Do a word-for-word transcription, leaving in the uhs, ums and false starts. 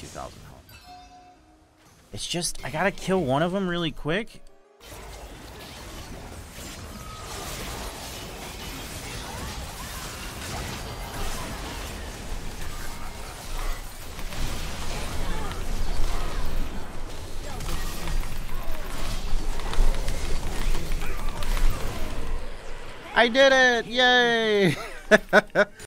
two thousand health. It's just, I gotta kill one of them really quick. I did it! Yay!